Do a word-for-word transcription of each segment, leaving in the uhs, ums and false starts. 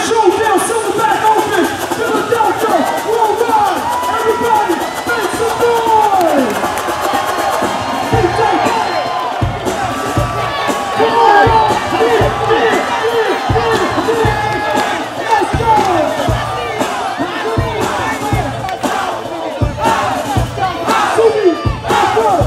showdown, soon back open. Philadelphia, worldwide. Everybody, make some noise. D J, come on, get it, get it, get it, get it, get it. Let's go. Subi, let's go.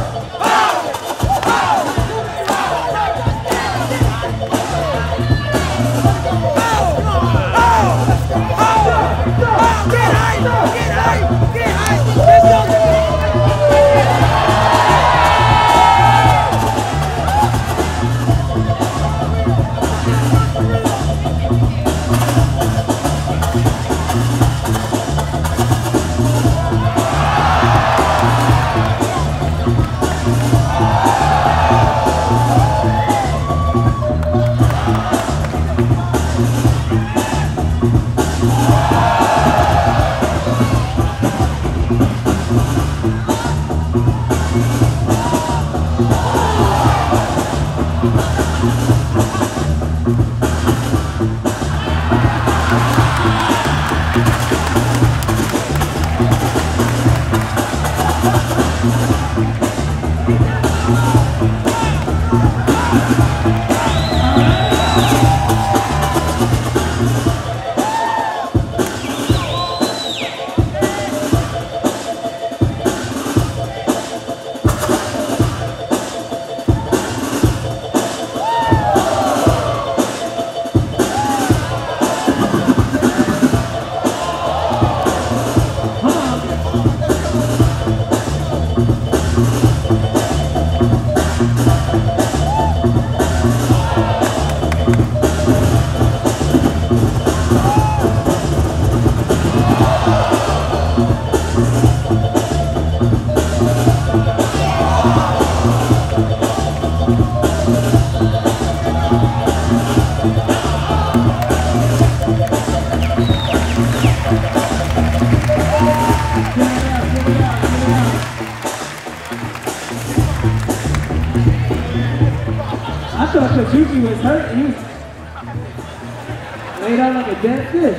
I thought Kazuki was hurt. He was laid out like a dead fish.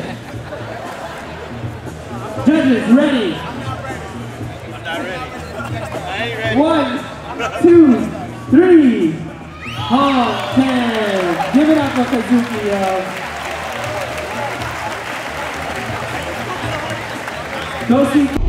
Judges, ready? I'm not ready. I ain't ready. One, two, three. Hog ten. Give it up for Kazuki, yo. Go see.